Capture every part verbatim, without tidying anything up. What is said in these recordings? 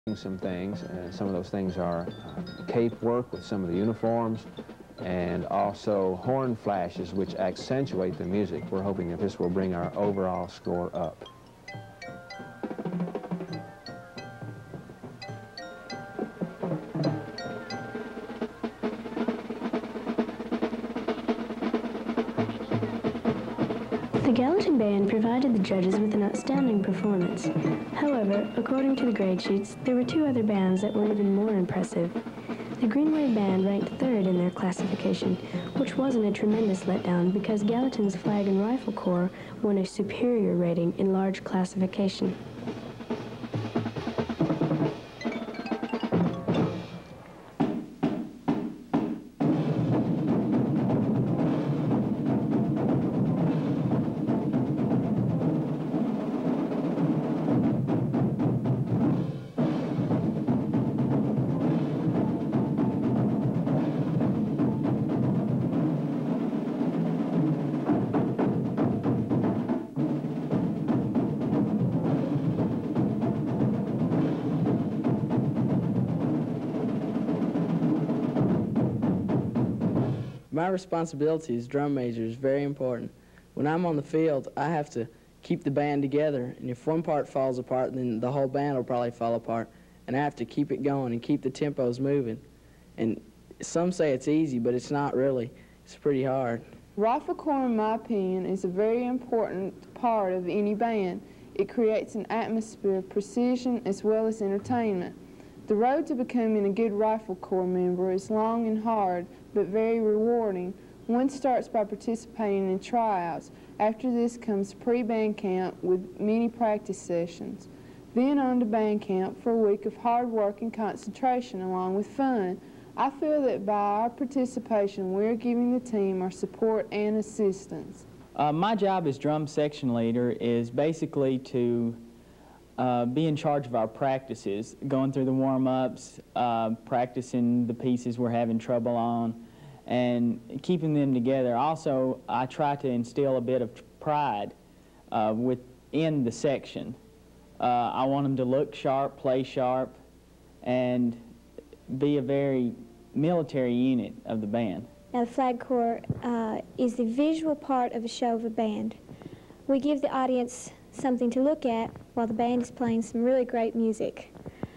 some things, and some of those things are uh, cape work with some of the uniforms, and also horn flashes which accentuate the music. We're hoping that this will bring our overall score up. The Gallatin Band provided the judges with an outstanding performance. However, according to the grade sheets, there were two other bands that were even more impressive. The Greenway Band ranked third in their classification, which wasn't a tremendous letdown because Gallatin's Flag and Rifle Corps won a superior rating in large classification. My responsibility as drum major is very important. When I'm on the field, I have to keep the band together, and if one part falls apart, then the whole band will probably fall apart, and I have to keep it going and keep the tempos moving. And some say it's easy, but it's not really. It's pretty hard. Rifle Corps, in my opinion, is a very important part of any band. It creates an atmosphere of precision as well as entertainment. The road to becoming a good Rifle Corps member is long and hard, but very rewarding. One starts by participating in tryouts. After this comes pre-band camp with many practice sessions. Then on to band camp for a week of hard work and concentration along with fun. I feel that by our participation, we're giving the team our support and assistance. Uh, my job as drum section leader is basically to Uh, be in charge of our practices, going through the warm-ups, uh, practicing the pieces we're having trouble on, and keeping them together. Also, I try to instill a bit of pride uh, within the section. Uh, I want them to look sharp, play sharp, and be a very military unit of the band. Now, the Flag Corps uh, is the visual part of a show of a band. We give the audience something to look at while the band is playing some really great music.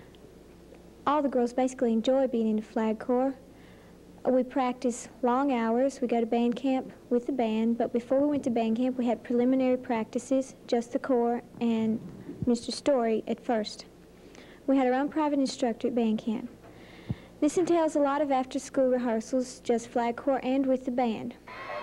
All the girls basically enjoy being in the Flag Corps. We practice long hours. We go to band camp with the band, but before we went to band camp, we had preliminary practices, just the corps and Mister Story at first. We had our own private instructor at band camp. This entails a lot of after-school rehearsals, just Flag Corps and with the band.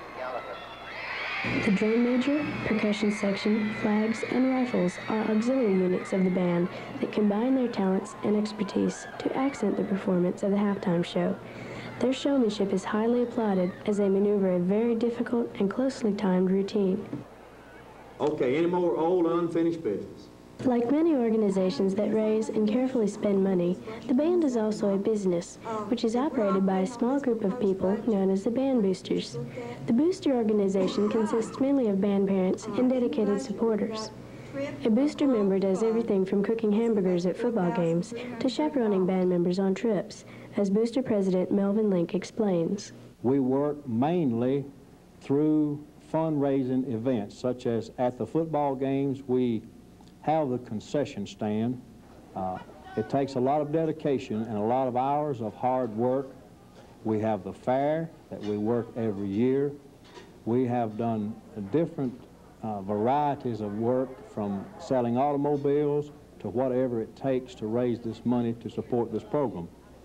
The drum major, percussion section, flags, and rifles are auxiliary units of the band that combine their talents and expertise to accent the performance of the halftime show. Their showmanship is highly applauded as they maneuver a very difficult and closely timed routine. Okay, any more old unfinished business? Like many organizations that raise and carefully spend money, the band is also a business, which is operated by a small group of people known as the Band Boosters. The Booster organization consists mainly of band parents and dedicated supporters. A Booster member does everything from cooking hamburgers at football games to chaperoning band members on trips, as Booster President Melvin Link explains. We work mainly through fundraising events, such as at the football games, we have the concession stand. Uh, it takes a lot of dedication and a lot of hours of hard work. We have the fair that we work every year. We have done different uh, varieties of work, from selling automobiles to whatever it takes to raise this money to support this program.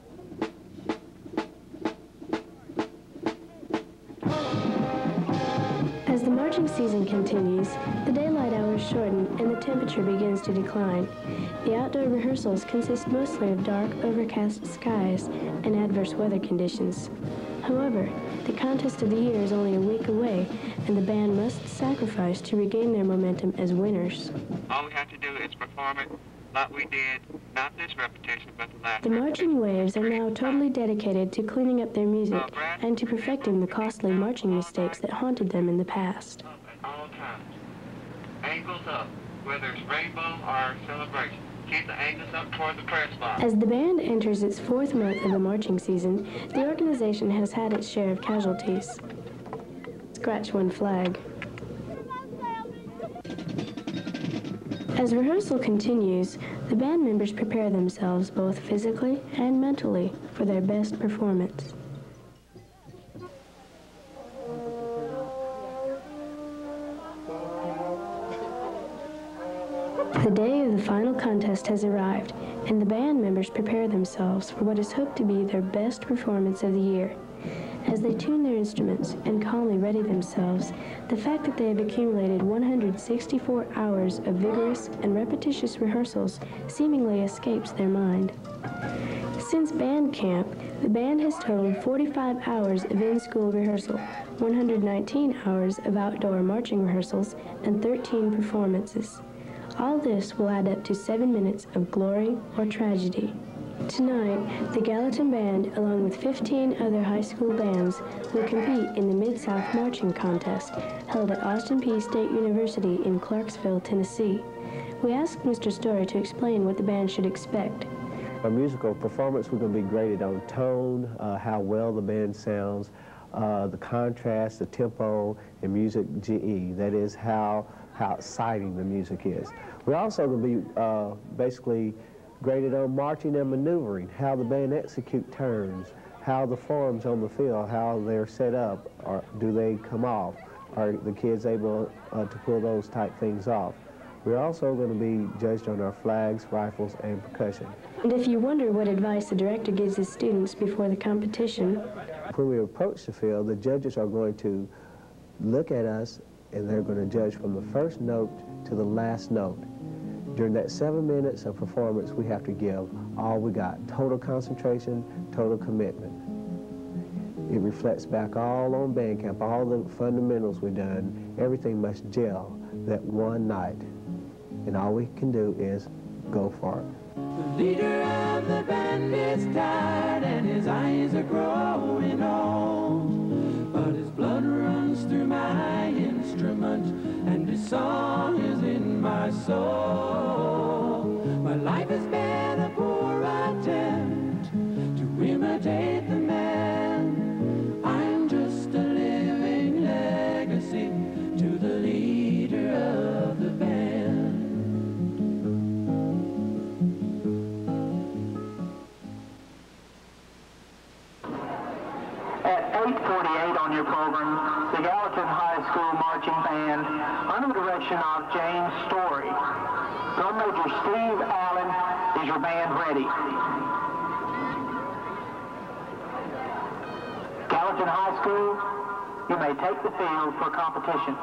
As the marching season continues, the daylight hours shorten and the temperature begins to decline. The outdoor rehearsals consist mostly of dark, overcast skies and adverse weather conditions. However, the contest of the year is only a week away, and the band must sacrifice to regain their momentum as winners. All we have to do is perform it like we did, not this repetition, but the last. The Marching Waves are now totally dedicated to cleaning up their music and to perfecting the costly marching mistakes that haunted them in the past. At all times. Angles up, whether it's rainbow or celebration. Keep the angles up toward the press box. As the band enters its fourth month of the marching season, the organization has had its share of casualties. Scratch one flag. As rehearsal continues, the band members prepare themselves both physically and mentally for their best performance. The day of the final contest has arrived, and the band members prepare themselves for what is hoped to be their best performance of the year. As they tune their instruments and calmly ready themselves, the fact that they have accumulated one hundred sixty-four hours of vigorous and repetitious rehearsals seemingly escapes their mind. Since band camp, the band has totaled forty-five hours of in-school rehearsal, one hundred nineteen hours of outdoor marching rehearsals, and thirteen performances. All this will add up to seven minutes of glory or tragedy. Tonight, the Gallatin Band, along with fifteen other high school bands, will compete in the Mid-South Marching Contest held at Austin Peay State University in Clarksville, Tennessee. We asked Mister Story to explain what the band should expect. Our musical performance, we're going to be graded on tone, uh, how well the band sounds, uh, the contrast, the tempo, and music G E. That is how, how exciting the music is. We're also going to be uh, basically graded on marching and maneuvering, how the band execute turns, how the forms on the field, how they're set up, or do they come off? Are the kids able uh, to pull those type things off? We're also going to be judged on our flags, rifles, and percussion. And if you wonder what advice the director gives his students before the competition, when we approach the field, the judges are going to look at us and they're going to judge from the first note to the last note. During that seven minutes of performance, we have to give all we got. Total concentration, total commitment. It reflects back all on band camp, all the fundamentals we've done. Everything must gel that one night. And all we can do is go for it. The leader of the band is tired and his eyes are growing old. But his blood runs through my instrument and his song is in my soul. My life has been a poor attempt to imitate the man. I'm just a living legacy to the leader of the band. At eight forty-eight on your program, the Gallatin High School Marching Band, under the direction of James Story. Drum Major Steve Allen, is your band ready? Gallatin High School, you may take the field for competition.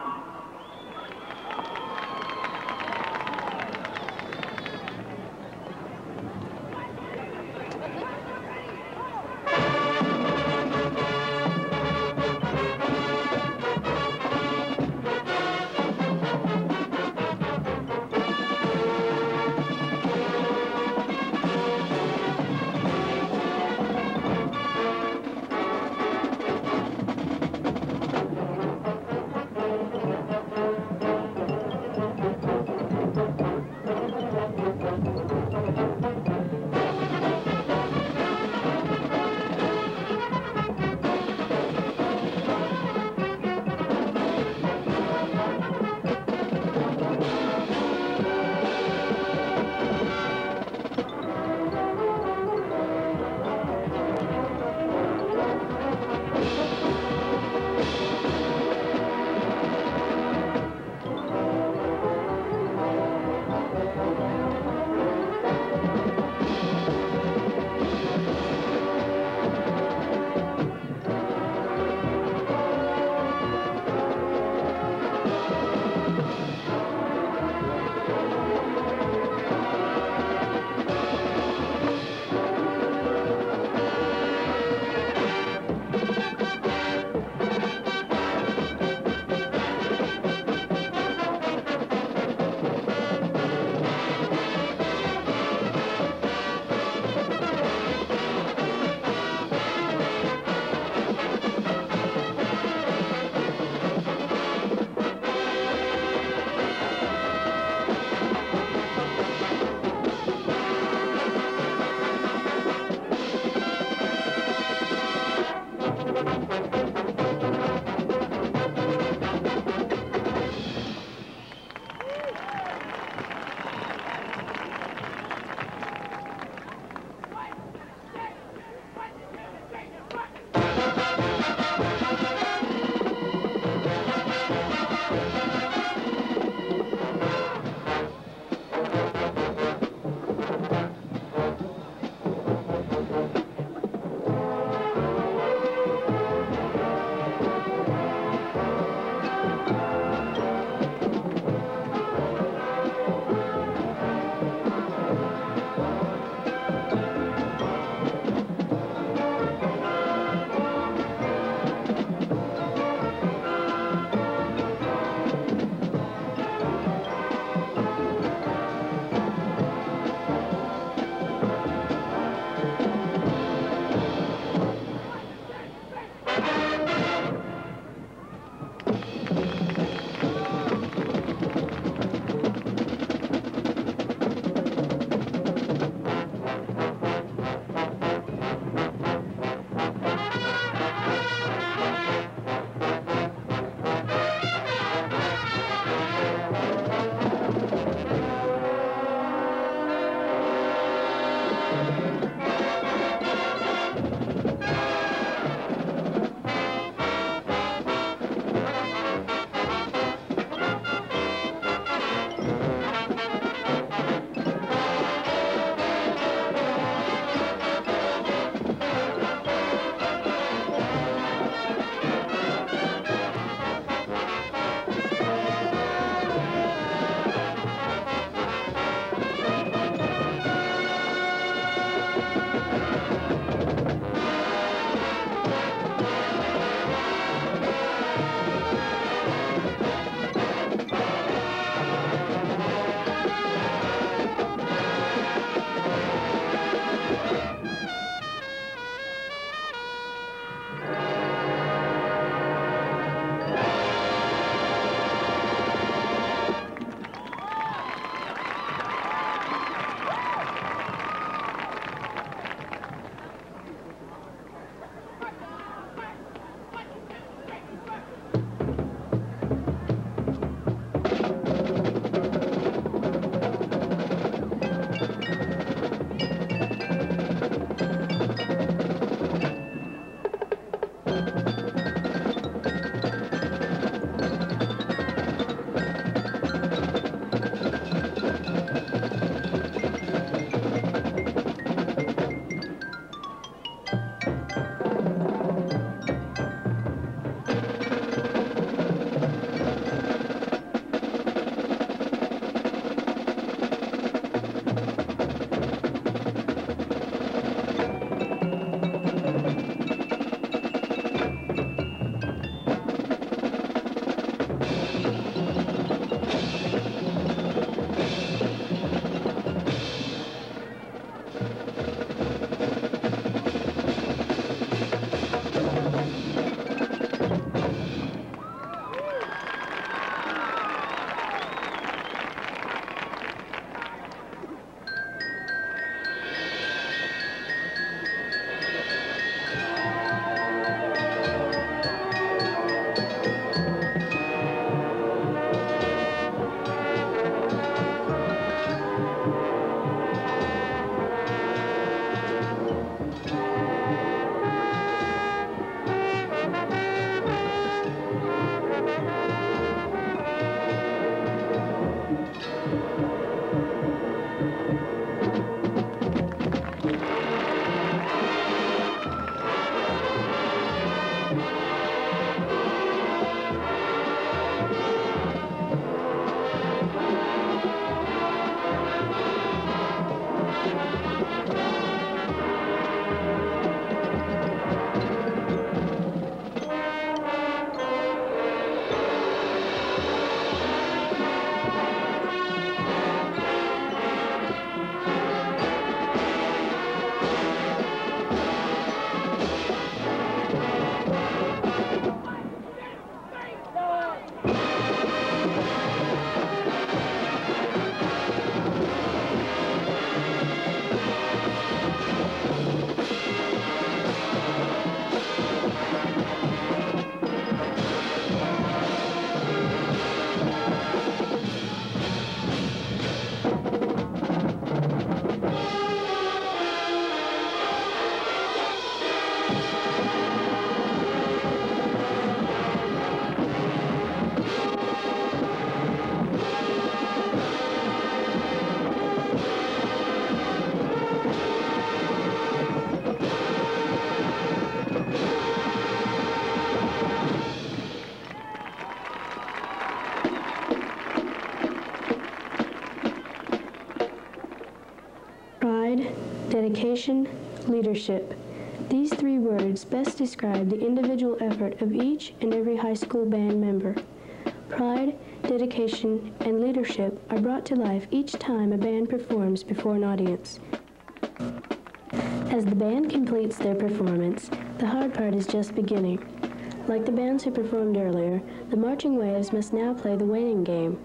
dedication, leadership. These three words best describe the individual effort of each and every high school band member. Pride, dedication, and leadership are brought to life each time a band performs before an audience. As the band completes their performance, the hard part is just beginning. Like the bands who performed earlier, the Marching Waves must now play the waiting game.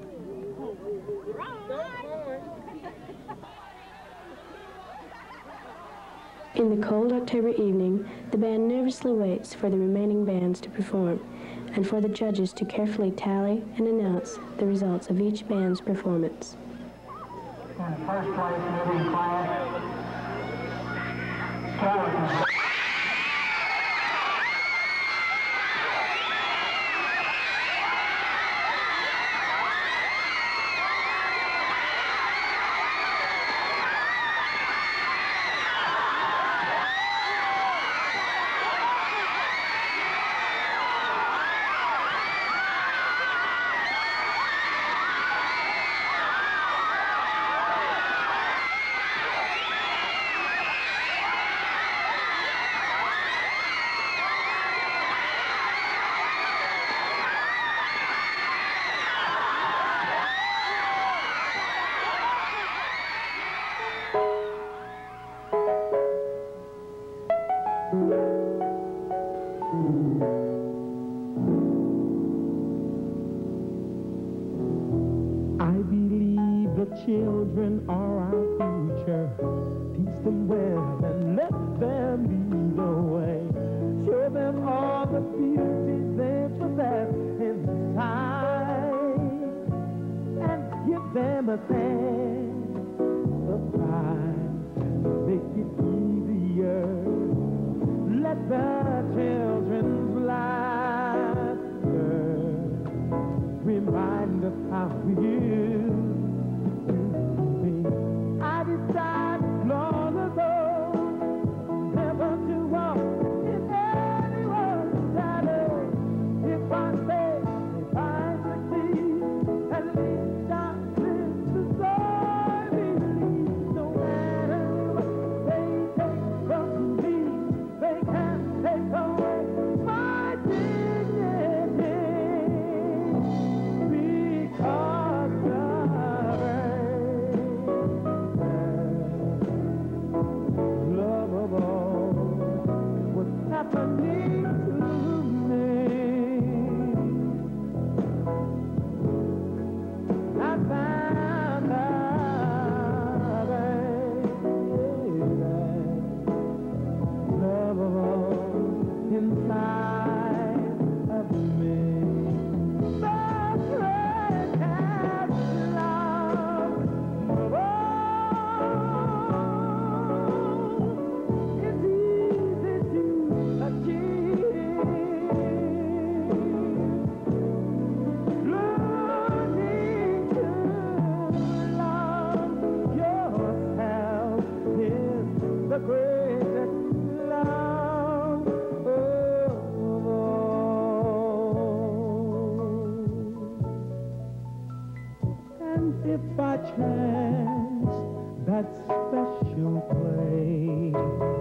In the cold October evening, the band nervously waits for the remaining bands to perform and for the judges to carefully tally and announce the results of each band's performance. In first place, moving class, Kelly. Children are our future. Teach them well and let them lead the way. Show them all the beauty they possess inside, and give them a sense of pride. Make it easier. Let the children's laughter remind us how we used. I decided long ago never to walk in anyone's shadow. If I fail, if I succeed, at least I live to so believe. No matter what they take from me, they can't take away my dignity, because of it. Happening to me, I found out love of all inside of me. The great love of all is easy to achieve. Learning to love yourself is the greatest love of all. And if by chance that special place